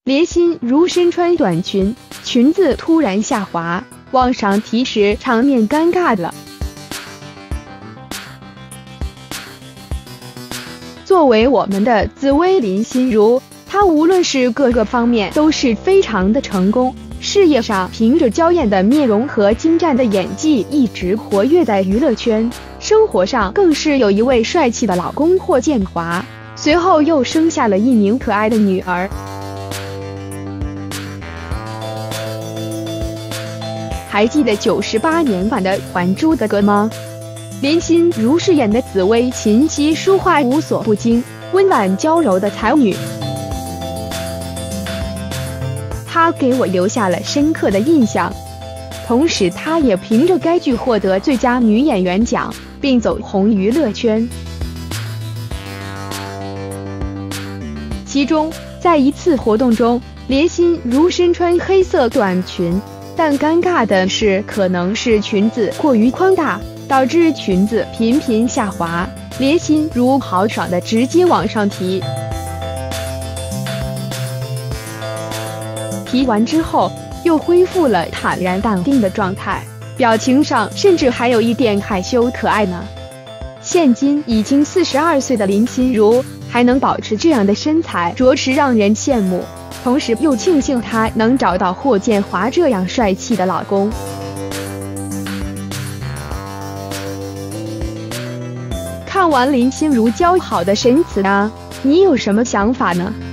连心如身穿短裙，裙子突然下滑，往上提时场面尴尬了。作为我们的紫薇林心如，她无论是各个方面都是非常的成功。事业上凭着娇艳的面容和精湛的演技一直活跃在娱乐圈，生活上更是有一位帅气的老公霍建华，随后又生下了一名可爱的女儿。还记得98年版的《还珠格格》吗？连心如饰演的紫薇琴棋书画无所不精，温婉娇柔的才女。她给我留下了深刻的印象，同时她也凭着该剧获得最佳女演员奖，并走红娱乐圈。其中，在一次活动中，连心如身穿黑色短裙，但尴尬的是，可能是裙子过于宽大，导致裙子频频下滑，连心如豪爽的直接往上提。提完之后，又恢复了坦然淡定的状态，表情上甚至还有一点害羞可爱呢。现今已经42岁的林心如还能保持这样的身材，着实让人羡慕。同时又庆幸她能找到霍建华这样帅气的老公。看完林心如姣好的神词啊，你有什么想法呢？